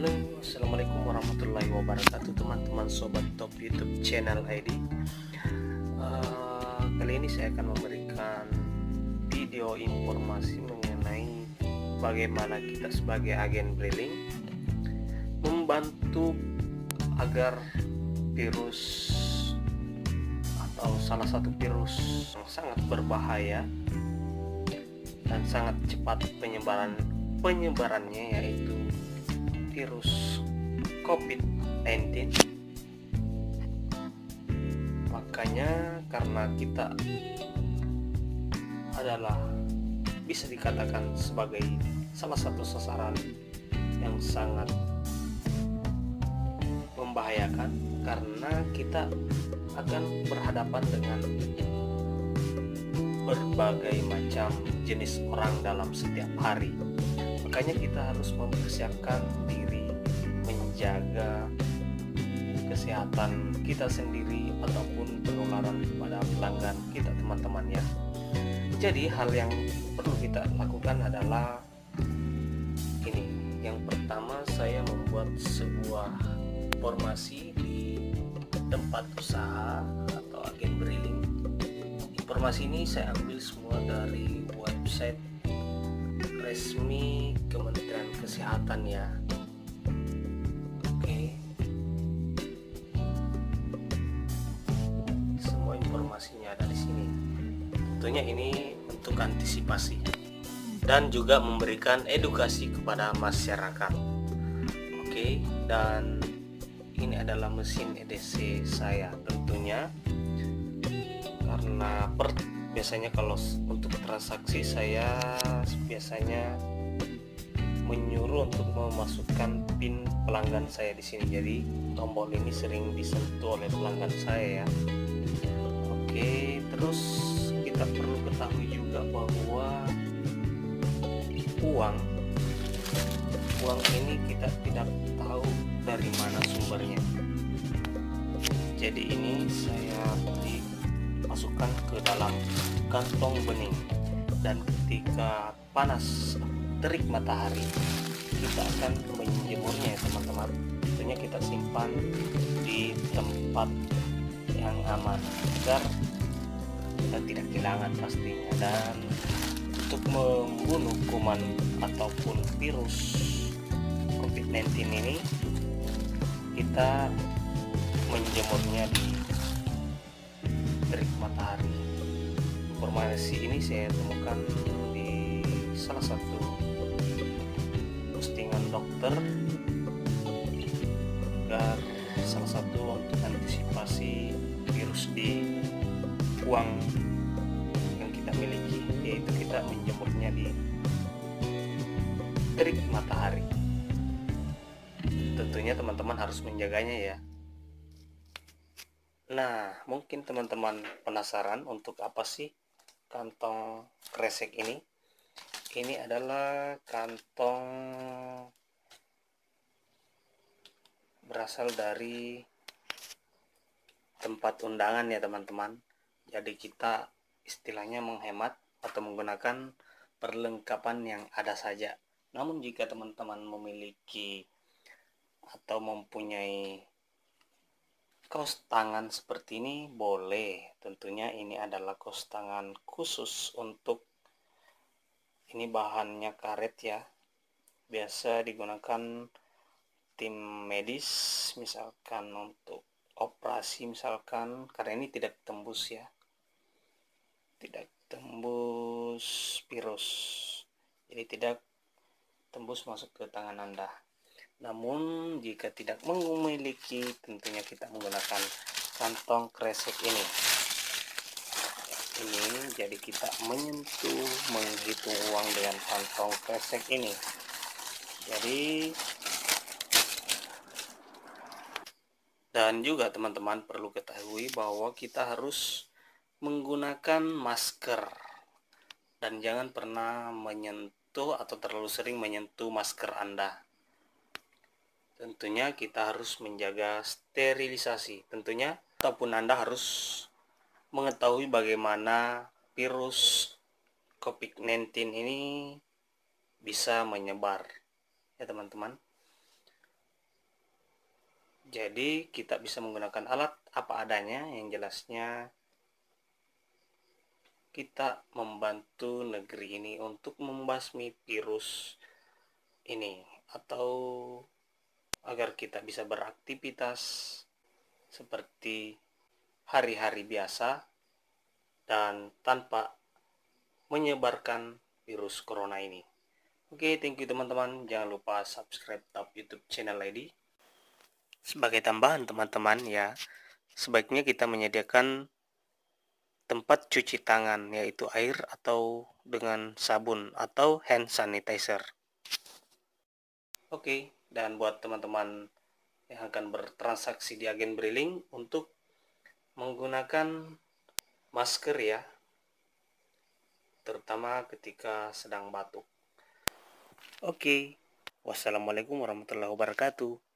Halo, assalamualaikum warahmatullahi wabarakatuh, teman-teman sobat top YouTube channel ID. Kali ini saya akan memberikan video informasi mengenai bagaimana kita sebagai agen Briling membantu agar virus atau salah satu virus yang sangat berbahaya dan sangat cepat penyebarannya, yaitu virus COVID-19. Makanya karena kita adalah bisa dikatakan sebagai salah satu sasaran yang sangat membahayakan, karena kita akan berhadapan dengan berbagai macam jenis orang dalam setiap hari. Makanya kita harus mempersiapkan diri, menjaga kesehatan kita sendiri ataupun penularan kepada pelanggan kita, teman-teman ya. Jadi hal yang perlu kita lakukan adalah ini. Yang pertama, saya membuat sebuah informasi di tempat usaha atau agen Briling. Informasi ini saya ambil semua dari website resmi Kementerian Kesehatan ya. Oke. Semua informasinya ada di sini. Tentunya ini untuk antisipasi dan juga memberikan edukasi kepada masyarakat. Oke, dan ini adalah mesin EDC saya tentunya, karena biasanya kalau untuk transaksi saya biasanya menyuruh untuk memasukkan PIN pelanggan saya di sini. Jadi tombol ini sering disentuh oleh pelanggan saya ya. Oke, terus kita perlu ketahui juga bahwa uang ini kita tidak tahu dari mana sumbernya. Jadi ini saya masukkan ke dalam kantong bening, dan ketika panas terik matahari kita akan menjemurnya ya teman-teman. Tentunya kita simpan di tempat yang aman agar kita tidak kehilangan pastinya. Dan untuk membunuh kuman ataupun virus COVID-19 ini, kita menjemurnya di terik matahari. Informasi ini saya temukan di salah satu postingan dokter, agar salah satu untuk antisipasi virus di uang yang kita miliki, yaitu kita menjemurnya di terik matahari. Tentunya teman-teman harus menjaganya ya. Nah, mungkin teman-teman penasaran untuk apa sih kantong kresek ini? Ini adalah kantong berasal dari tempat undangan ya teman-teman. Jadi kita istilahnya menghemat atau menggunakan perlengkapan yang ada saja. Namun jika teman-teman memiliki atau mempunyai kaos tangan seperti ini, boleh. Tentunya ini adalah kaos tangan khusus untuk ini, bahannya karet ya, biasa digunakan tim medis misalkan untuk operasi misalkan, karena ini tidak tembus ya, tidak tembus virus, jadi tidak tembus masuk ke tangan Anda. Namun jika tidak memiliki, tentunya kita menggunakan kantong kresek ini. Jadi kita menyentuh, menghitung uang dengan kantong kresek ini. Jadi, dan juga teman-teman perlu ketahui bahwa kita harus menggunakan masker, dan jangan pernah menyentuh atau terlalu sering menyentuh masker Anda. Tentunya kita harus menjaga sterilisasi. Tentunya ataupun Anda harus mengetahui bagaimana virus COVID-19 ini bisa menyebar ya teman-teman. Jadi kita bisa menggunakan alat apa adanya, yang jelasnya kita membantu negeri ini untuk membasmi virus ini, atau agar kita bisa beraktivitas seperti hari-hari biasa dan tanpa menyebarkan virus corona ini. Oke, thank you teman-teman. Jangan lupa subscribe top YouTube channel Lady. Sebagai tambahan teman-teman ya, sebaiknya kita menyediakan tempat cuci tangan, yaitu air atau dengan sabun atau hand sanitizer. Oke, dan buat teman-teman yang akan bertransaksi di agen Briling, untuk menggunakan masker ya, terutama ketika sedang batuk. Oke, wassalamualaikum warahmatullahi wabarakatuh.